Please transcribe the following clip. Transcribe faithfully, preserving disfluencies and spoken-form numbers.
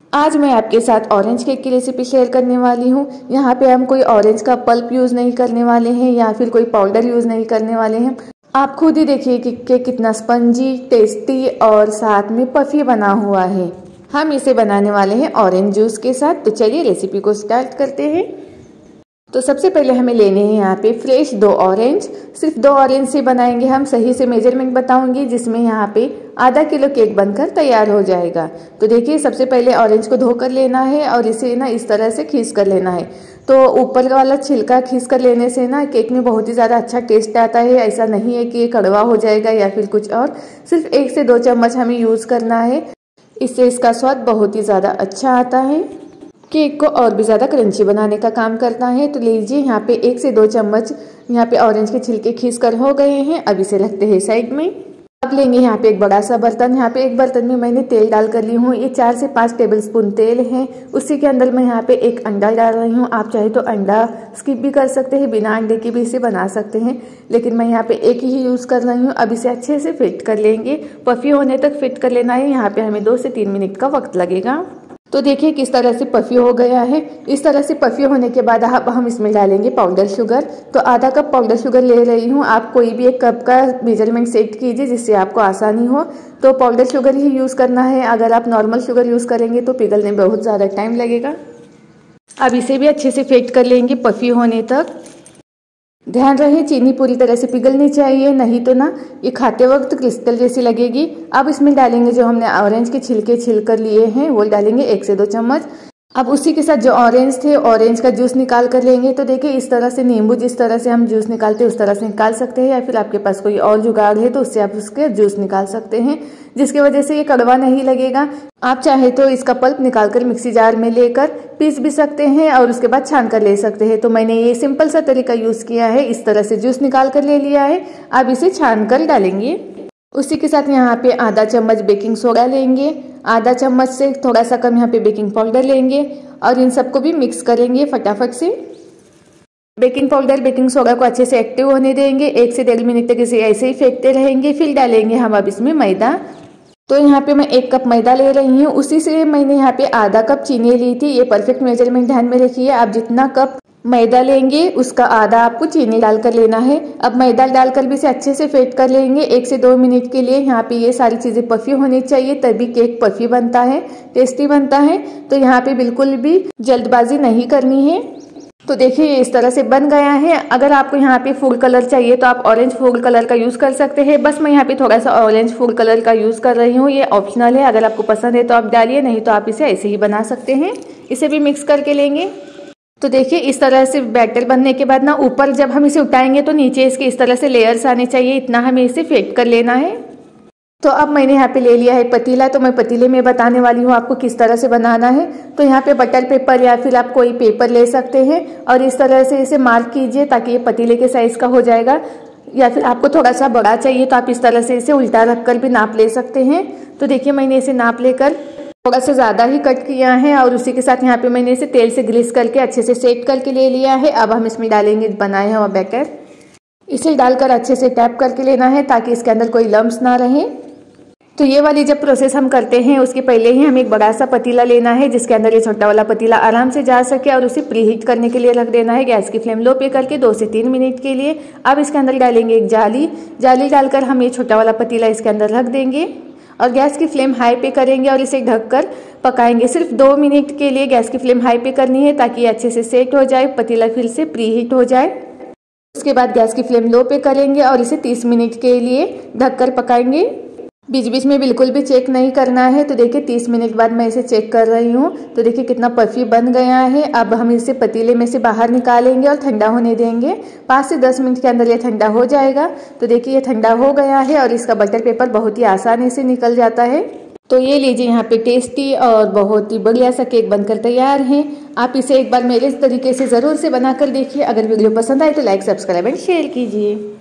आज मैं आपके साथ ऑरेंज केक की रेसिपी शेयर करने वाली हूँ। यहाँ पे हम कोई ऑरेंज का पल्प यूज़ नहीं करने वाले हैं या फिर कोई पाउडर यूज़ नहीं करने वाले हैं। आप खुद ही देखिए कि केक कितना स्पंजी, टेस्टी और साथ में पफी बना हुआ है। हम इसे बनाने वाले हैं ऑरेंज जूस के साथ। तो चलिए रेसिपी को स्टार्ट करते हैं। तो सबसे पहले हमें लेने हैं यहाँ पे फ्रेश दो ऑरेंज। सिर्फ दो ऑरेंज से बनाएंगे हम, सही से मेजरमेंट बताऊंगी जिसमें यहाँ पे आधा किलो केक बनकर तैयार हो जाएगा। तो देखिए सबसे पहले ऑरेंज को धोकर लेना है और इसे ना इस तरह से खींच कर लेना है। तो ऊपर वाला छिलका खींच कर लेने से ना केक में बहुत ही ज़्यादा अच्छा टेस्ट आता है। ऐसा नहीं है कि ये कड़वा हो जाएगा या फिर कुछ और। सिर्फ एक से दो चम्मच हमें यूज़ करना है, इससे इसका स्वाद बहुत ही ज़्यादा अच्छा आता है। केक को और भी ज़्यादा क्रंची बनाने का काम करता है। तो लीजिए यहाँ पे एक से दो चम्मच यहाँ पे ऑरेंज के छिलके खींच कर हो गए हैं। अब इसे रखते हैं साइड में। अब लेंगे यहाँ पे एक बड़ा सा बर्तन। यहाँ पे एक बर्तन में मैंने तेल डाल कर ली हूँ। ये चार से पाँच टेबलस्पून तेल है। उसी के अंदर मैं यहाँ पे एक अंडा डाल रही हूँ। आप चाहे तो अंडा स्किप भी कर सकते हैं, बिना अंडे के भी इसे बना सकते हैं, लेकिन मैं यहाँ पे एक ही यूज़ कर रही हूँ। अब इसे अच्छे से फिट कर लेंगे, पफी होने तक फिट कर लेना है। यहाँ पे हमें दो से तीन मिनट का वक्त लगेगा। तो देखिए किस तरह से पफी हो गया है। इस तरह से पफी होने के बाद अब हम इसमें डालेंगे पाउडर शुगर। तो आधा कप पाउडर शुगर ले रही हूँ। आप कोई भी एक कप का मेजरमेंट सेट कीजिए जिससे आपको आसानी हो। तो पाउडर शुगर ही यूज़ करना है। अगर आप नॉर्मल शुगर यूज़ करेंगे तो पिघलने में बहुत ज़्यादा टाइम लगेगा। अब इसे भी अच्छे से फेंट कर लेंगे पफी होने तक। ध्यान रहे चीनी पूरी तरह से पिघलनी चाहिए, नहीं तो ना ये खाते वक्त क्रिस्टल जैसी लगेगी। अब इसमें डालेंगे जो हमने ऑरेंज के छिलके छिल कर लिए हैं, वो डालेंगे एक से दो चम्मच। अब उसी के साथ जो ऑरेंज थे, ऑरेंज का जूस निकाल कर लेंगे। तो देखिए इस तरह से नींबू जिस तरह से हम जूस निकालते हैं उस तरह से निकाल सकते हैं, या फिर आपके पास कोई और जुगाड़ है तो उससे आप उसके जूस निकाल सकते हैं, जिसकी वजह से ये कड़वा नहीं लगेगा। आप चाहे तो इसका पल्प निकाल कर मिक्सी जार में लेकर पीस भी सकते हैं और उसके बाद छान कर ले सकते हैं। तो मैंने ये सिंपल सा तरीका यूज किया है। इस तरह से जूस निकाल कर ले लिया है। अब इसे छान कर डालेंगे। उसी के साथ यहाँ पे आधा चम्मच बेकिंग सोडा लेंगे, आधा चम्मच से थोड़ा सा कम यहाँ पे बेकिंग पाउडर लेंगे और इन सबको भी मिक्स करेंगे फटाफट से। बेकिंग पाउडर बेकिंग सोडा को अच्छे से एक्टिव होने देंगे। एक से डेढ़ मिनट तक इसे ऐसे ही फेंटते रहेंगे। फिर डालेंगे हम अब इसमें मैदा। तो यहाँ पे मैं एक कप मैदा ले रही हूँ। उसी से मैंने यहाँ पे आधा कप चीनी ली थी। ये परफेक्ट मेजरमेंट ध्यान में रखिए। आप जितना कप मैदा लेंगे उसका आधा आपको चीनी डालकर लेना है। अब मैदा डालकर भी इसे अच्छे से फेंट कर लेंगे एक से दो मिनट के लिए। यहाँ पे ये सारी चीज़ें पफी होनी चाहिए, तभी केक पफी बनता है, टेस्टी बनता है। तो यहाँ पे बिल्कुल भी जल्दबाजी नहीं करनी है। तो देखिए इस तरह से बन गया है। अगर आपको यहाँ पे फूड कलर चाहिए तो आप ऑरेंज फूड कलर का यूज़ कर सकते हैं। बस मैं यहाँ पे थोड़ा सा ऑरेंज फूड कलर का यूज़ कर रही हूँ। ये ऑप्शनल है, अगर आपको पसंद है तो आप डालिए, नहीं तो आप इसे ऐसे ही बना सकते हैं। इसे भी मिक्स करके लेंगे। तो देखिए इस तरह से बैटर बनने के बाद ना ऊपर जब हम इसे उठाएंगे तो नीचे इसके इस तरह से लेयर्स आने चाहिए। इतना हमें इसे फेंट कर लेना है। तो अब मैंने यहाँ पे ले लिया है पतीला। तो मैं पतीले में बताने वाली हूँ आपको किस तरह से बनाना है। तो यहाँ पे बटर पेपर या फिर आप कोई पेपर ले सकते हैं और इस तरह से इसे मार्क कीजिए ताकि ये पतीले के साइज का हो जाएगा। या फिर आपको थोड़ा सा बड़ा चाहिए तो आप इस तरह से इसे उल्टा रखकर भी नाप ले सकते हैं। तो देखिए मैंने इसे नाप लेकर थोड़ा सा ज़्यादा ही कट किया है और उसी के साथ यहाँ पे मैंने इसे तेल से ग्रीस करके अच्छे से सेट करके ले लिया है। अब हम इसमें डालेंगे बनाए हुआ बैटर। इसे डालकर अच्छे से टैप करके लेना है ताकि इसके अंदर कोई लम्स ना रहे। तो ये वाली जब प्रोसेस हम करते हैं उसके पहले ही हमें एक बड़ा सा पतीला लेना है जिसके अंदर ये छोटा वाला पतीला आराम से जा सके और उसे प्री हीट करने के लिए रख देना है। गैस की फ्लेम लो पे करके दो से तीन मिनट के लिए। अब इसके अंदर डालेंगे एक जाली। जाली डालकर हम ये छोटा वाला पतीला इसके अंदर रख देंगे और गैस की फ्लेम हाई पे करेंगे और इसे ढककर पकाएंगे। सिर्फ दो मिनट के लिए गैस की फ्लेम हाई पे करनी है ताकि अच्छे से सेट हो जाए, पतीला फिर से प्री हीट हो जाए। उसके बाद गैस की फ्लेम लो पे करेंगे और इसे तीस मिनट के लिए ढककर पकाएंगे। बीच बीच में बिल्कुल भी चेक नहीं करना है। तो देखिए तीस मिनट बाद मैं इसे चेक कर रही हूँ। तो देखिए कितना पफी बन गया है। अब हम इसे पतीले में से बाहर निकालेंगे और ठंडा होने देंगे। पाँच से दस मिनट के अंदर ये ठंडा हो जाएगा। तो देखिए ये ठंडा हो गया है और इसका बटर पेपर बहुत ही आसानी से निकल जाता है। तो ये लीजिए यहाँ पे टेस्टी और बहुत ही बढ़िया सा केक बनकर तैयार है। आप इसे एक बार मेरे तरीके से ज़रूर से बना कर देखिए। अगर वीडियो पसंद आए तो लाइक, सब्सक्राइब एंड शेयर कीजिए।